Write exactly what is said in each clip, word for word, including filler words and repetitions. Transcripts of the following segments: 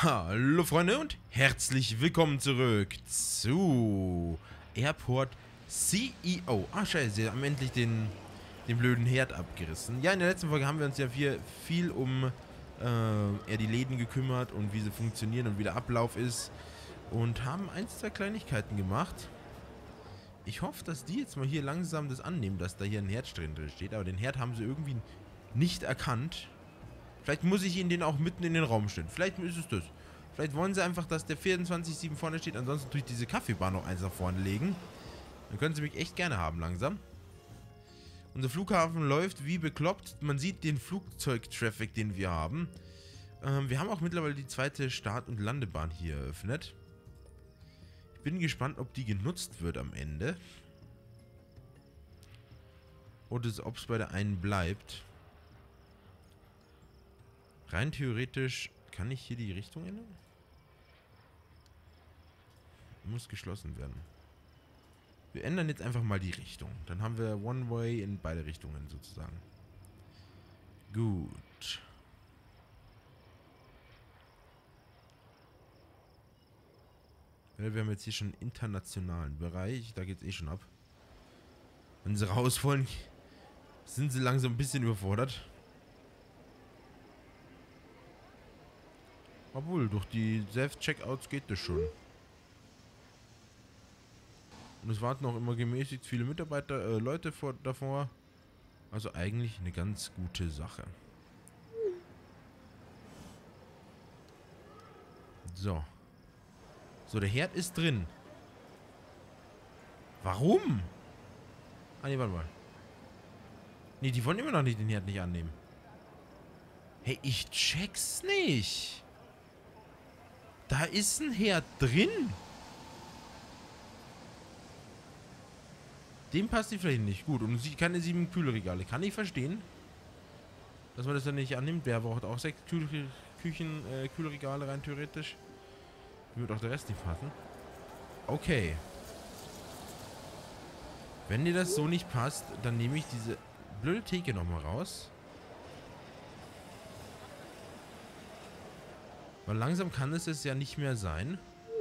Hallo Freunde und herzlich willkommen zurück zu Airport C E O. Ah scheiße, sie haben endlich den, den blöden Herd abgerissen. Ja, in der letzten Folge haben wir uns ja viel, viel um äh, eher die Läden gekümmert und wie sie funktionieren und wie der Ablauf ist. Und haben ein, zwei Kleinigkeiten gemacht. Ich hoffe, dass die jetzt mal hier langsam das annehmen, dass da hier ein Herd drin steht. Aber den Herd haben sie irgendwie nicht erkannt. Vielleicht muss ich ihnen den auch mitten in den Raum stellen. Vielleicht ist es das. Vielleicht wollen sie einfach, dass der vierundzwanzig sieben vorne steht. Ansonsten tue ich diese Kaffeebar noch eins nach vorne legen. Dann können sie mich echt gerne haben langsam. Unser Flughafen läuft wie bekloppt. Man sieht den Flugzeugtraffic, den wir haben. Ähm, wir haben auch mittlerweile die zweite Start- und Landebahn hier eröffnet. Ich bin gespannt, ob die genutzt wird am Ende. Oder ob es bei der einen bleibt. Rein theoretisch kann ich hier die Richtung ändern? Muss geschlossen werden. Wir ändern jetzt einfach mal die Richtung. Dann haben wir One-Way in beide Richtungen sozusagen. Gut. Wir haben jetzt hier schon einen internationalen Bereich. Da geht es eh schon ab. Wenn sie raus wollen, sind sie langsam ein bisschen überfordert. Obwohl, durch die Self-Checkouts geht das schon. Und es warten auch immer gemäßigt viele Mitarbeiter, äh, Leute vor, davor. Also eigentlich eine ganz gute Sache. So. So, der Herd ist drin. Warum? Ah, ne, warte mal. Ne, die wollen immer noch nicht den Herd nicht annehmen. Hey, ich check's nicht. Da ist ein Herd drin. Dem passt die Fläche nicht. Gut, und sie keine sieben Kühlregale. Kann ich verstehen, dass man das dann nicht annimmt. Wer braucht auch sechs Kühl Küchen, äh, Kühlregale rein theoretisch. Wird auch der Rest nicht passen. Okay. Wenn dir das so nicht passt, dann nehme ich diese blöde Theke nochmal raus. Weil langsam kann es es ja nicht mehr sein.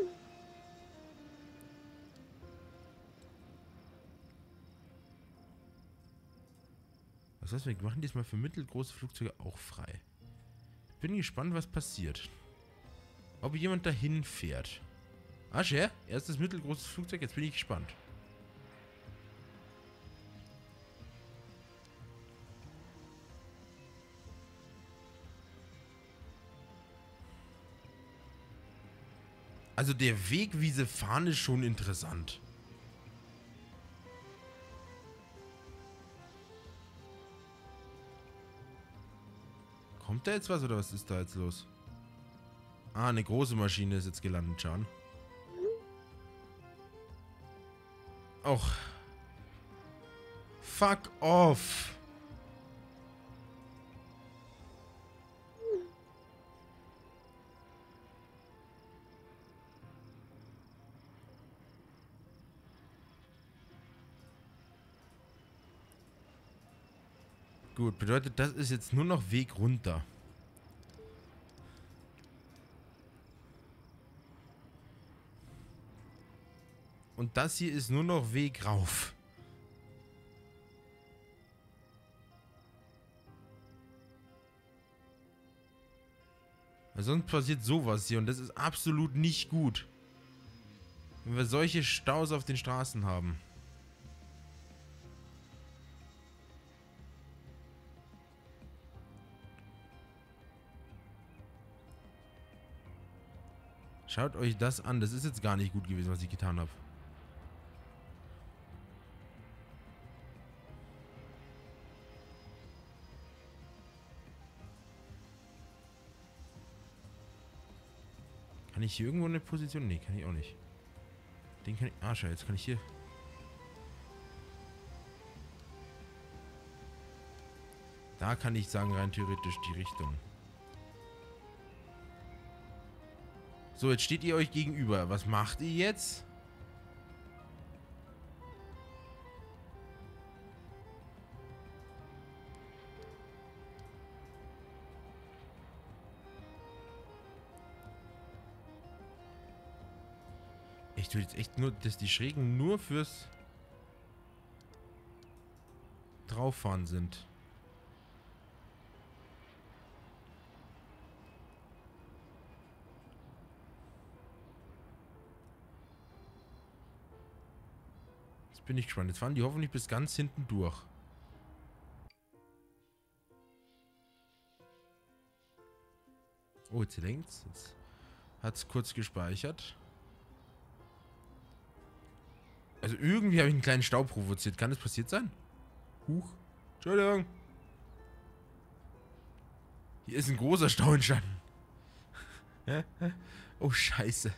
Das heißt, wir machen diesmal für mittelgroße Flugzeuge auch frei. Bin gespannt, was passiert. Ob jemand dahin fährt. Ah, Scher, erstes mittelgroßes Flugzeug, jetzt bin ich gespannt. Also der Weg, wie sie fahren, ist schon interessant. Kommt da jetzt was oder was ist da jetzt los? Ah, eine große Maschine ist jetzt gelandet, John. Och. Fuck off. Gut, bedeutet, das ist jetzt nur noch Weg runter. Und das hier ist nur noch Weg rauf. Weil sonst passiert sowas hier und das ist absolut nicht gut. Wenn wir solche Staus auf den Straßen haben. Schaut euch das an. Das ist jetzt gar nicht gut gewesen, was ich getan habe. Kann ich hier irgendwo eine Position? Nee, kann ich auch nicht. Den kann ich... Ah, schau, jetzt kann ich hier... Da kann ich sagen, rein theoretisch die Richtung. So, jetzt steht ihr euch gegenüber. Was macht ihr jetzt? Ich tue jetzt echt nur, dass die Schrägen nur fürs Drauffahren sind. Jetzt bin ich gespannt. Jetzt fahren die hoffentlich bis ganz hinten durch. Oh, jetzt längst. Jetzt hat es kurz gespeichert. Also irgendwie habe ich einen kleinen Stau provoziert. Kann das passiert sein? Huch. Entschuldigung. Hier ist ein großer Stau entstanden. Oh, scheiße.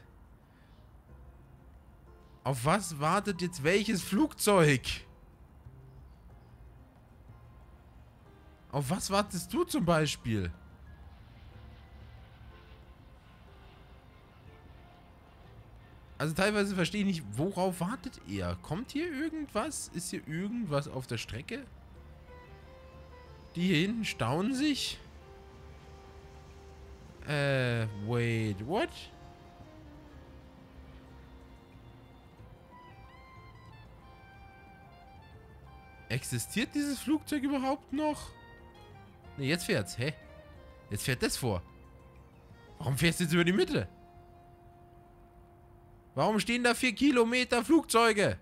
Auf was wartet jetzt welches Flugzeug? Auf was wartest du zum Beispiel? Also teilweise verstehe ich nicht, worauf wartet er? Kommt hier irgendwas? Ist hier irgendwas auf der Strecke? Die hier hinten staunen sich? Äh, wait, what? Existiert dieses Flugzeug überhaupt noch? Ne, jetzt fährt's. Hä? Jetzt fährt das vor. Warum fährst du jetzt über die Mitte? Warum stehen da vier Kilometer Flugzeuge?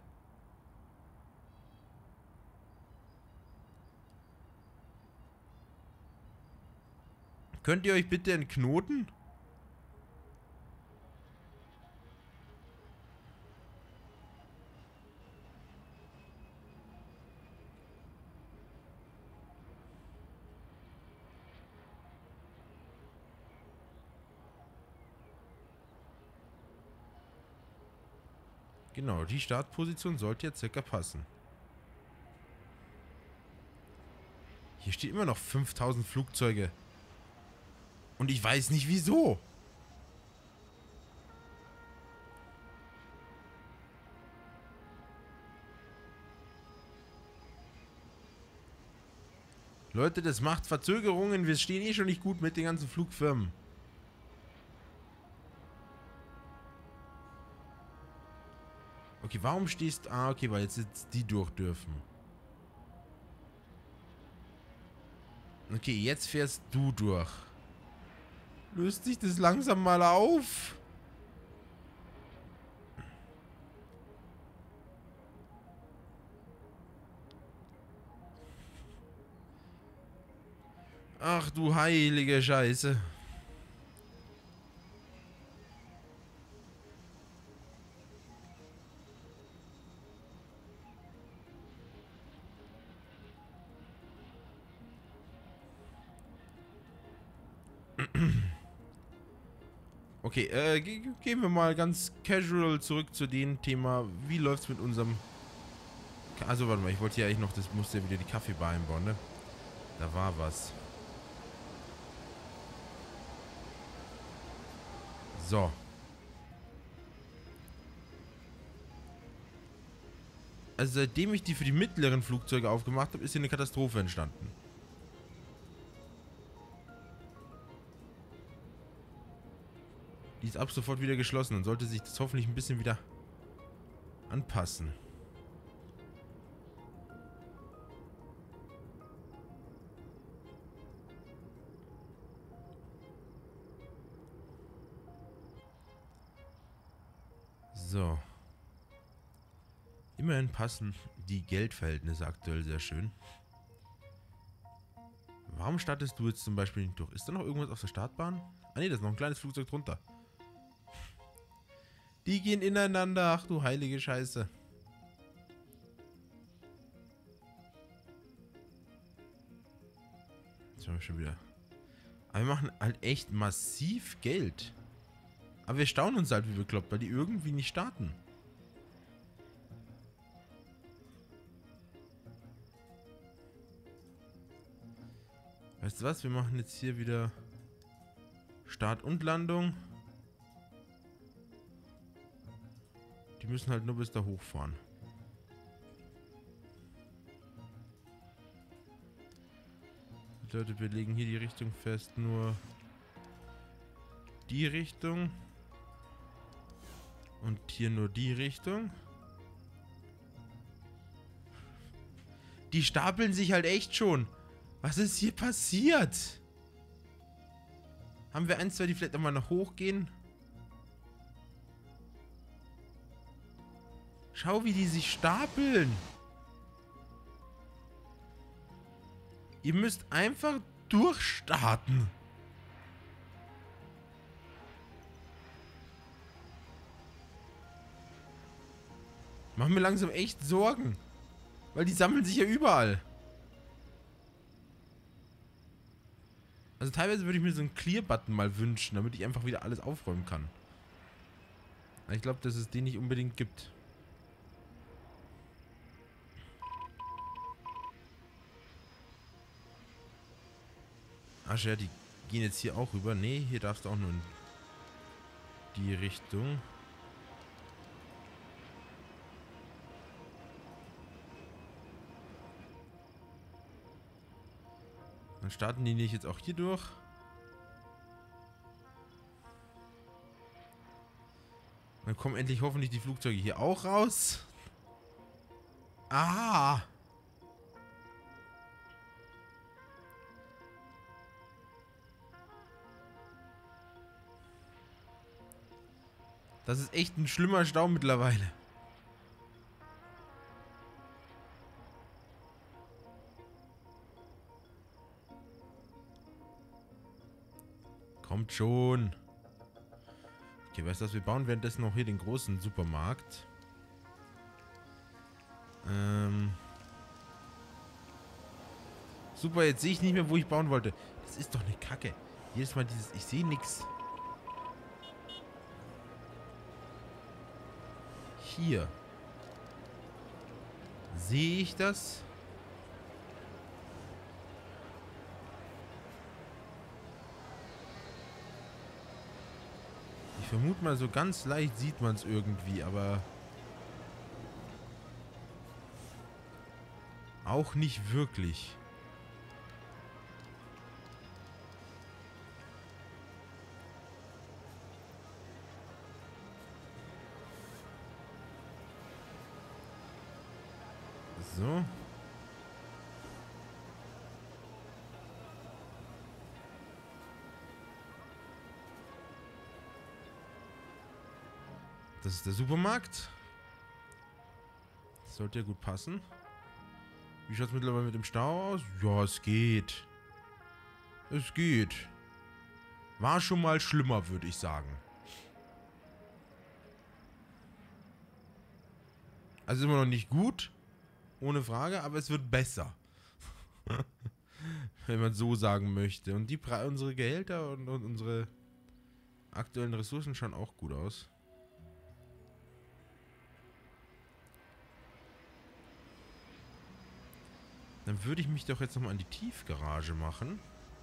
Könnt ihr euch bitte entknoten? Genau, die Startposition sollte jetzt circa passen. Hier steht immer noch fünftausend Flugzeuge. Und ich weiß nicht wieso. Leute, das macht Verzögerungen. Wir stehen eh schon nicht gut mit den ganzen Flugfirmen. Okay, warum stehst... Ah, okay, weil jetzt, jetzt die durch dürfen. Okay, jetzt fährst du durch. Löst sich das langsam mal auf? Ach du heilige Scheiße. Okay, äh, ge gehen wir mal ganz casual zurück zu dem Thema. Wie läuft's mit unserem... Ka also, warte mal, ich wollte ja eigentlich noch... Das musste ja wieder die Kaffeebar einbauen, ne? Da war was. So. Also, seitdem ich die für die mittleren Flugzeuge aufgemacht habe, ist hier eine Katastrophe entstanden. Die ist ab sofort wieder geschlossen und sollte sich das hoffentlich ein bisschen wieder anpassen. So. Immerhin passen die Geldverhältnisse aktuell sehr schön. Warum startest du jetzt zum Beispiel nicht durch? Ist da noch irgendwas auf der Startbahn? Ah ne, da ist noch ein kleines Flugzeug drunter. Die gehen ineinander. Ach du heilige Scheiße. Jetzt haben wir schon wieder. Aber wir machen halt echt massiv Geld. Aber wir staunen uns halt wie bekloppt, weil die irgendwie nicht starten. Weißt du was? Wir machen jetzt hier wieder Start und Landung. Die müssen halt nur bis da hochfahren. Leute, wir legen hier die Richtung fest, nur die Richtung. Und hier nur die Richtung. Die stapeln sich halt echt schon. Was ist hier passiert? Haben wir eins, zwei, die vielleicht nochmal nach hoch gehen? Schau, wie die sich stapeln. Ihr müsst einfach durchstarten. Machen mir langsam echt Sorgen. Weil die sammeln sich ja überall. Also teilweise würde ich mir so einen Clear-Button mal wünschen, damit ich einfach wieder alles aufräumen kann. Aber ich glaube, dass es den nicht unbedingt gibt. Ach ja, die gehen jetzt hier auch rüber. Nee, hier darfst du auch nur in die Richtung. Dann starten die nicht jetzt auch hier durch. Dann kommen endlich hoffentlich die Flugzeuge hier auch raus. Ah! Das ist echt ein schlimmer Stau mittlerweile. Kommt schon. Okay, weißt du was? Wir bauen währenddessen noch hier den großen Supermarkt. Ähm. Super, jetzt sehe ich nicht mehr, wo ich bauen wollte. Das ist doch eine Kacke. Jedes Mal dieses... Ich sehe nichts. Hier. Sehe ich das? Ich vermute mal, so ganz leicht sieht man es irgendwie, aber auch nicht wirklich. So. Das ist der Supermarkt. Das sollte ja gut passen. Wie schaut es mittlerweile mit dem Stau aus? Ja, es geht. Es geht. War schon mal schlimmer, würde ich sagen. Also immer noch nicht gut. Ohne Frage, aber es wird besser. Wenn man so sagen möchte. Und die Pre unsere Gehälter und, und unsere aktuellen Ressourcen schauen auch gut aus. Dann würde ich mich doch jetzt nochmal an die Tiefgarage machen.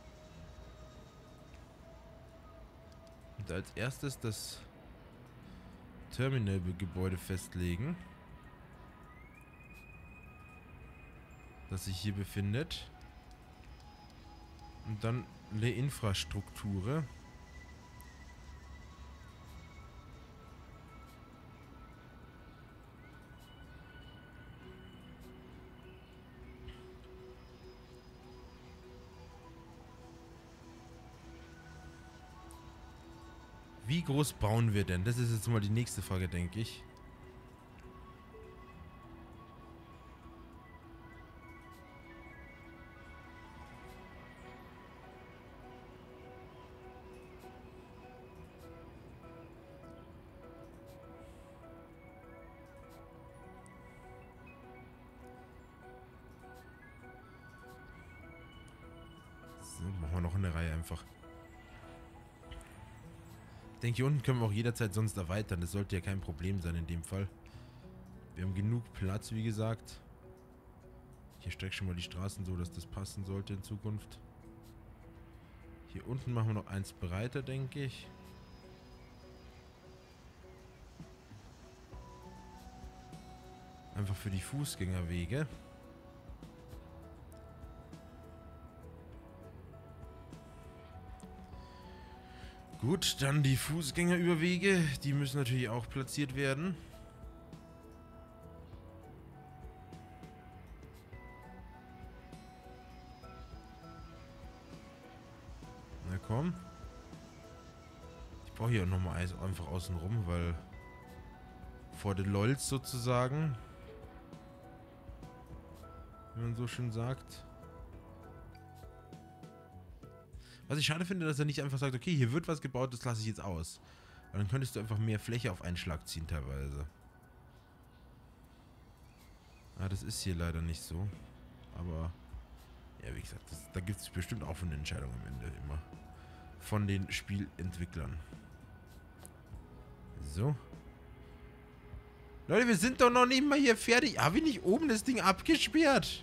Und als erstes das Terminalgebäude festlegen, das sich hier befindet. Und dann Le Infrastruktur. Wie groß bauen wir denn? Das ist jetzt mal die nächste Frage, denke ich. So, machen wir noch eine Reihe einfach. Ich denke, hier unten können wir auch jederzeit sonst erweitern. Das sollte ja kein Problem sein in dem Fall. Wir haben genug Platz, wie gesagt. Hier strecke ich schon mal die Straßen so, dass das passen sollte in Zukunft. Hier unten machen wir noch eins breiter, denke ich. Einfach für die Fußgängerwege. Gut, dann die Fußgängerüberwege. Die müssen natürlich auch platziert werden. Na komm. Ich brauche hier auch nochmal Eis einfach außen rum, weil vor den Lolls sozusagen, wie man so schön sagt. Was ich schade finde, dass er nicht einfach sagt, okay, hier wird was gebaut, das lasse ich jetzt aus. Weil dann könntest du einfach mehr Fläche auf einen Schlag ziehen teilweise. Ah, das ist hier leider nicht so. Aber, ja, wie gesagt, das, da gibt es bestimmt auch eine Entscheidung am Ende immer. Von den Spielentwicklern. So. Leute, wir sind doch noch nicht mal hier fertig. Habe ich nicht oben das Ding abgesperrt?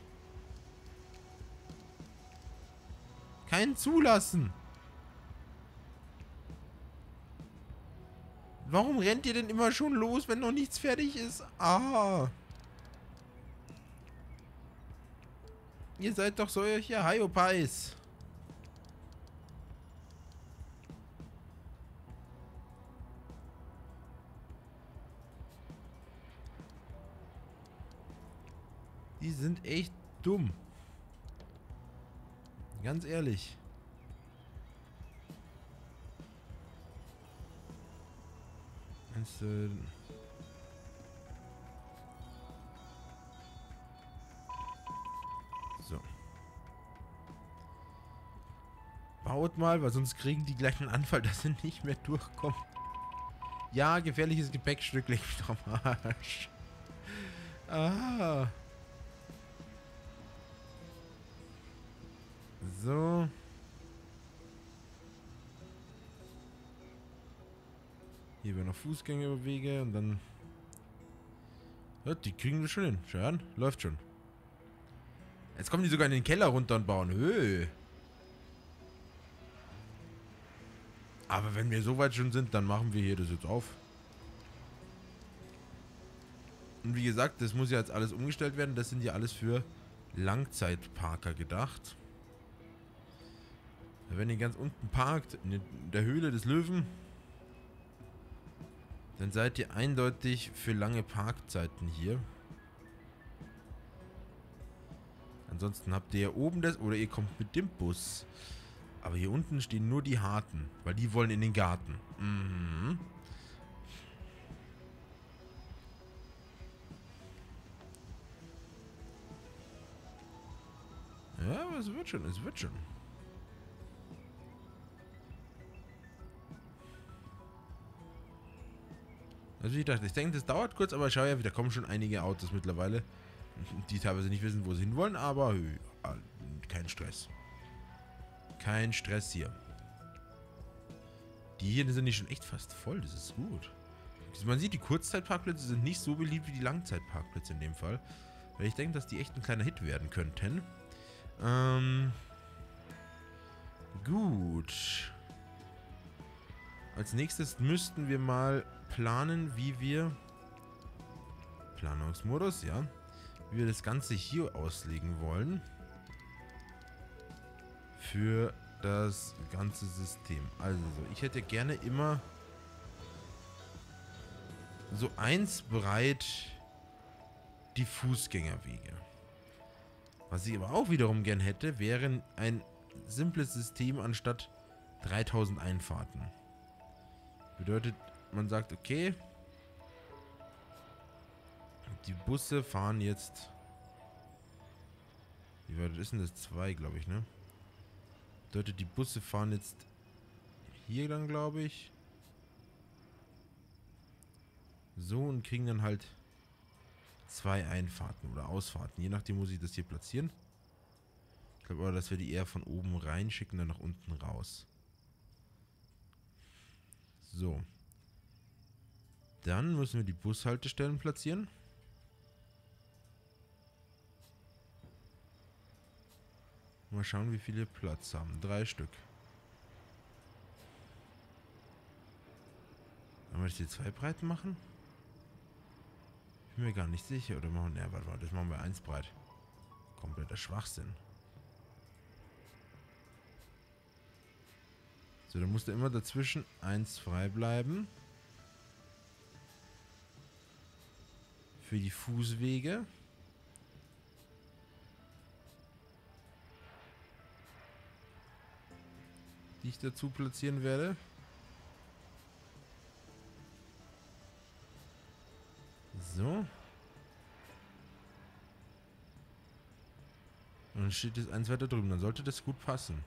Kein Zulassen. Warum rennt ihr denn immer schon los, wenn noch nichts fertig ist? Ah. Ihr seid doch solche Hyopies. Die sind echt dumm. Ganz ehrlich. Meinst du... So. Baut mal, weil sonst kriegen die gleich einen Anfall, dass sie nicht mehr durchkommen. Ja, gefährliches Gepäckstück, leg mich doch am Arsch. Ah. So. Hier werden noch Fußgängerwege und dann... Ja, die kriegen wir schon hin. Schön, läuft schon. Jetzt kommen die sogar in den Keller runter und bauen. Höh. Aber wenn wir so weit schon sind, dann machen wir hier das jetzt auf. Und wie gesagt, das muss ja jetzt alles umgestellt werden. Das sind ja alles für Langzeitparker gedacht. Wenn ihr ganz unten parkt, in der Höhle des Löwen, dann seid ihr eindeutig für lange Parkzeiten hier. Ansonsten habt ihr ja oben das, oder ihr kommt mit dem Bus. Aber hier unten stehen nur die Harten, weil die wollen in den Garten. Mhm. Ja, aber es wird schon, es wird schon. Also ich dachte, ich denke, das dauert kurz, aber schau ja, da kommen schon einige Autos mittlerweile, die teilweise nicht wissen, wo sie hinwollen, aber kein Stress. Kein Stress hier. Die hier sind nicht schon echt fast voll, das ist gut. Man sieht, die Kurzzeitparkplätze sind nicht so beliebt wie die Langzeitparkplätze in dem Fall. Weil ich denke, dass die echt ein kleiner Hit werden könnten. Ähm... Gut. Als nächstes müssten wir mal planen, wie wir... Planungsmodus, ja. Wie wir das Ganze hier auslegen wollen. Für das ganze System. Also, ich hätte gerne immer so eins breit die Fußgängerwege. Was ich aber auch wiederum gern hätte, wäre ein simples System anstatt dreitausend Einfahrten. Bedeutet, man sagt, okay, die Busse fahren jetzt, wie weit ist denn das? Zwei, glaube ich, ne? Bedeutet, die Busse fahren jetzt hier dann, glaube ich. So, und kriegen dann halt zwei Einfahrten oder Ausfahrten. Je nachdem muss ich das hier platzieren. Ich glaube aber, dass wir die eher von oben reinschicken, dann nach unten raus. So. Dann müssen wir die Bushaltestellen platzieren. Mal schauen, wie viele Platz haben. Drei Stück. Wollen wir das hier zwei breit machen? Bin mir gar nicht sicher. Oder machen wir... Ja, warte mal, das machen wir eins breit. Kompletter Schwachsinn. So, dann musste immer dazwischen eins frei bleiben. Für die Fußwege. Die ich dazu platzieren werde. So. Und dann steht das eins weiter drüben. Dann sollte das gut passen.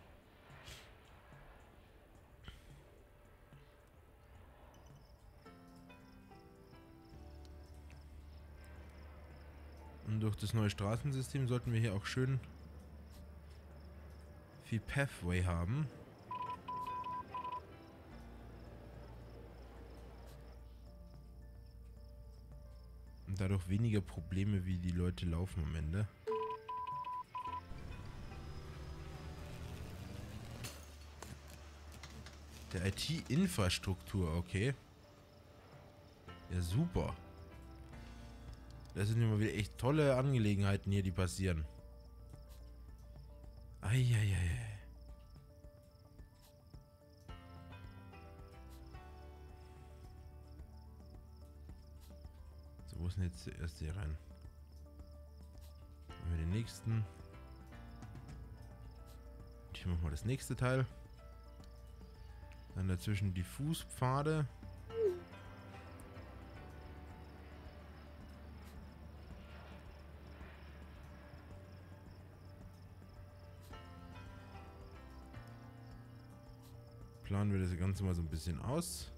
Und durch das neue Straßensystem sollten wir hier auch schön viel Pathway haben. Und dadurch weniger Probleme, wie die Leute laufen am Ende. Der I T-Infrastruktur, okay. Ja, super. Das sind immer wieder echt tolle Angelegenheiten hier, die passieren. Eieiei. So, wo ist denn jetzt der erste hier rein? Machen wir den nächsten. Und hier machen wir das nächste Teil. Dann dazwischen die Fußpfade. Planen wir das Ganze mal so ein bisschen aus.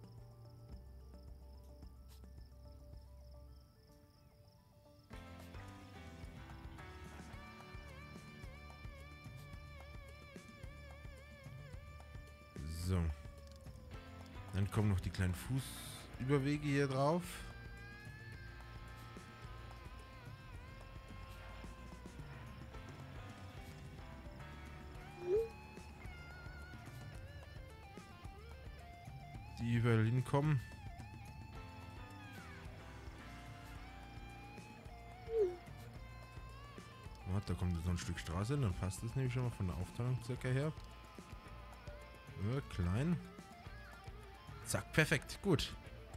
So. Dann kommen noch die kleinen Fußüberwege hier drauf. Die überall hinkommen. Oh, da kommt jetzt noch ein Stück Straße hin, dann passt das nämlich schon mal von der Aufteilung circa her. Ja, klein. Zack, perfekt, gut.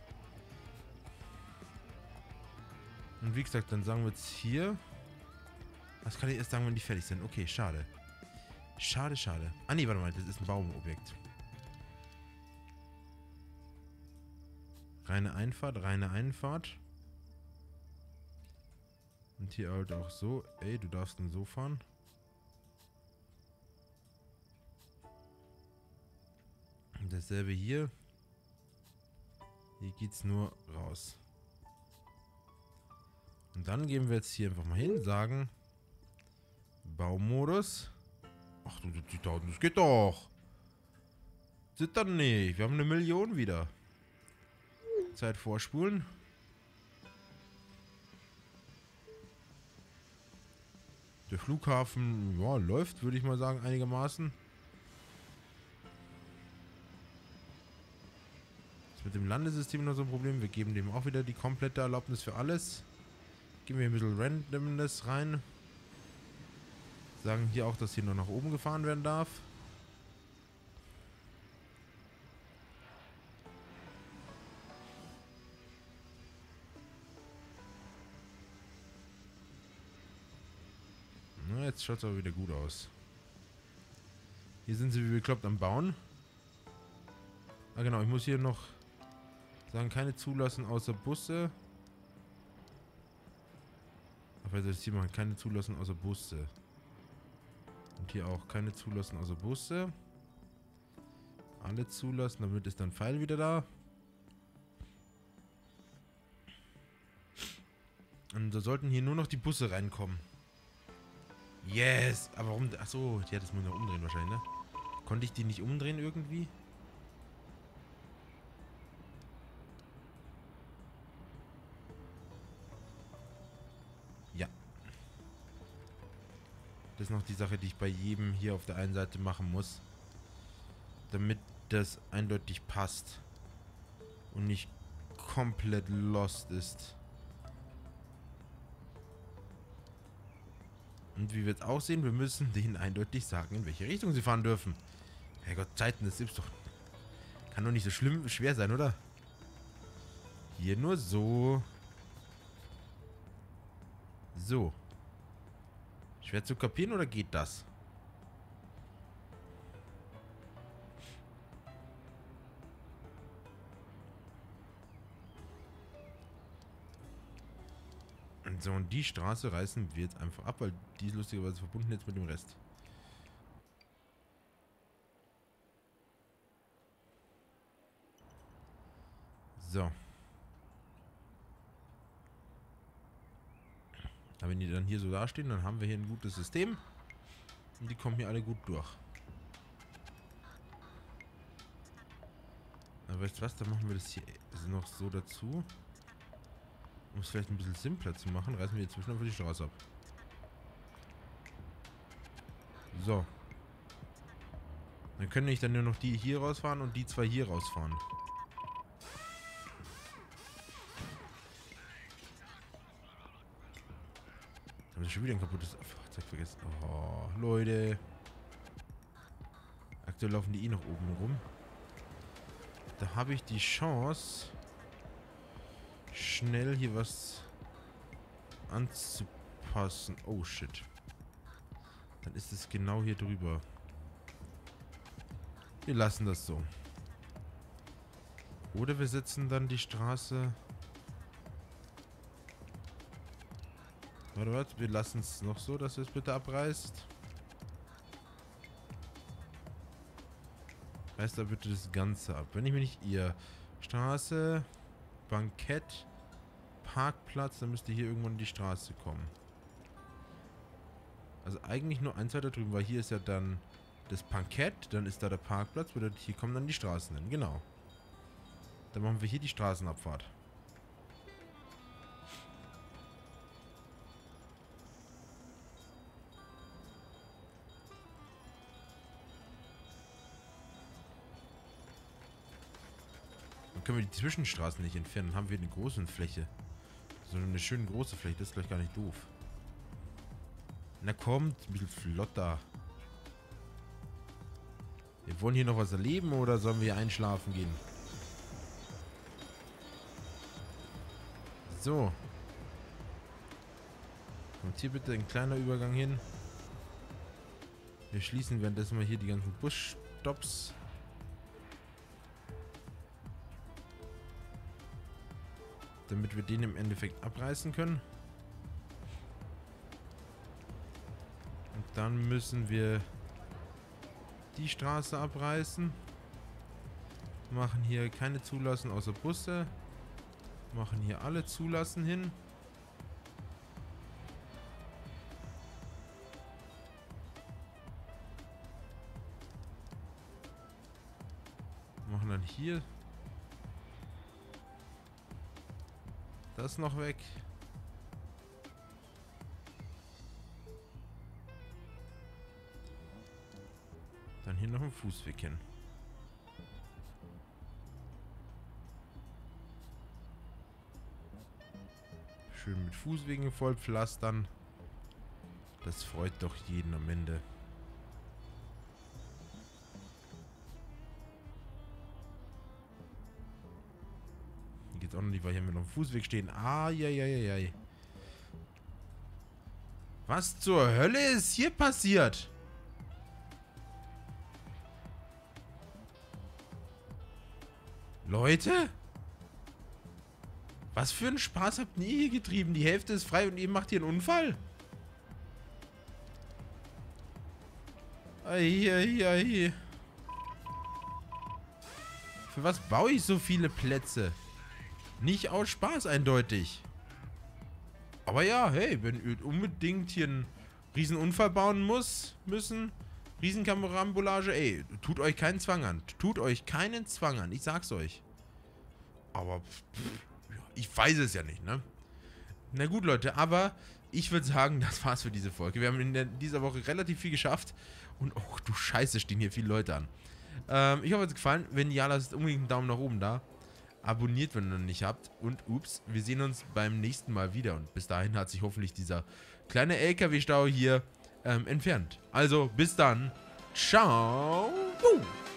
Und wie gesagt, dann sagen wir jetzt hier. Das kann ich erst sagen, wenn die fertig sind. Okay, schade. Schade, schade. Ah ne, warte mal, das ist ein Baumobjekt. Reine Einfahrt, reine Einfahrt. Und hier halt auch so. Ey, du darfst denn so fahren. Und dasselbe hier. Hier geht's nur raus. Und dann gehen wir jetzt hier einfach mal hin, sagen Baumodus. Ach du, das geht doch. Das dann nicht. Wir haben eine Million wieder. Zeit vorspulen. Der Flughafen, ja, läuft, würde ich mal sagen, einigermaßen. Ist mit dem Landesystem noch so ein Problem. Wir geben dem auch wieder die komplette Erlaubnis für alles. Geben wir ein bisschen Randomness rein. Sagen hier auch, dass hier noch nach oben gefahren werden darf. Na, jetzt schaut es aber wieder gut aus. Hier sind sie wie bekloppt am Bauen. Ah genau, ich muss hier noch sagen, keine zulassen außer Busse. Aber soll ich hier machen, keine zulassen außer Busse. Und hier auch keine zulassen außer Busse. Alle zulassen, damit ist dann Pfeil wieder da. Und da sollten hier nur noch die Busse reinkommen. Yes! Aber warum? Achso, ja, das muss man umdrehen wahrscheinlich, ne? Konnte ich die nicht umdrehen irgendwie? Ja. Das ist noch die Sache, die ich bei jedem hier auf der einen Seite machen muss. Damit das eindeutig passt. Und nicht komplett lost ist. Und wie wird es aussehen? Wir müssen denen eindeutig sagen, in welche Richtung sie fahren dürfen. Herrgott, Zeiten, das gibt's doch. Kann doch nicht so schlimm, schwer sein, oder? Hier nur so. So. Schwer zu kapieren oder geht das? So, und die Straße reißen wir jetzt einfach ab, weil die ist lustigerweise verbunden jetzt mit dem Rest. So. Aber wenn die dann hier so dastehen, dann haben wir hier ein gutes System. Und die kommen hier alle gut durch. Aber weißt du was, dann machen wir das hier noch so dazu. Um es vielleicht ein bisschen simpler zu machen, reißen wir inzwischen einfach die Straße ab. So. Dann können ich dann nur noch die hier rausfahren und die zwei hier rausfahren. Haben sie schon wieder ein kaputtes Fahrzeug vergessen. Oh, Leute. Aktuell laufen die eh noch oben rum. Da habe ich die Chance, schnell hier was anzupassen. Oh, shit. Dann ist es genau hier drüber. Wir lassen das so. Oder wir setzen dann die Straße... Warte, warte. Wir lassen es noch so, dass es bitte abreißt. Reißt da bitte das Ganze ab. Wenn ich mir nicht irre. Straße, Bankett, Parkplatz, dann müsste hier irgendwann die Straße kommen. Also eigentlich nur eins weiter drüben, weil hier ist ja dann das Bankett, dann ist da der Parkplatz, bedeutet hier kommen dann die Straßen hin. Genau. Dann machen wir hier die Straßenabfahrt. Dann können wir die Zwischenstraßen nicht entfernen, dann haben wir eine große Fläche. So eine schöne große Fläche, das ist gleich gar nicht doof. Na kommt, ein bisschen flotter. Wir wollen hier noch was erleben oder sollen wir hier einschlafen gehen? So. Kommt hier bitte ein kleiner Übergang hin. Wir schließen währenddessen mal hier die ganzen Busstops. Damit wir den im Endeffekt abreißen können. Und dann müssen wir die Straße abreißen. Machen hier keine Zulassen außer Busse. Machen hier alle Zulassen hin. Machen dann hier das noch weg. Dann hier noch einen Fußweg hin. Schön mit Fußwegen voll pflastern. Das freut doch jeden am Ende. Hier geht's auch noch nicht, weil hier haben wir noch einen Fußweg stehen. Ah, ja, ja, ja, ja. Was zur Hölle ist hier passiert? Leute? Was für einen Spaß habt ihr hier getrieben? Die Hälfte ist frei und ihr macht hier einen Unfall? Eieiei. Für was baue ich so viele Plätze? Nicht aus Spaß eindeutig. Aber ja, hey, wenn ihr unbedingt hier einen Riesenunfall bauen muss, müssen, Riesenkarambolage, ey, tut euch keinen Zwang an. Tut euch keinen Zwang an, ich sag's euch. Aber pff, ich weiß es ja nicht, ne? Na gut, Leute, aber ich würde sagen, das war's für diese Folge. Wir haben in der, dieser Woche relativ viel geschafft. Und, oh du Scheiße, stehen hier viele Leute an. Ähm, ich hoffe, es hat gefallen. Wenn ja, lasst unbedingt einen Daumen nach oben da. Abonniert, wenn ihr noch nicht habt. Und, ups, wir sehen uns beim nächsten Mal wieder. Und bis dahin hat sich hoffentlich dieser kleine L K W-Stau hier ähm, entfernt. Also, bis dann. Ciao. Buh.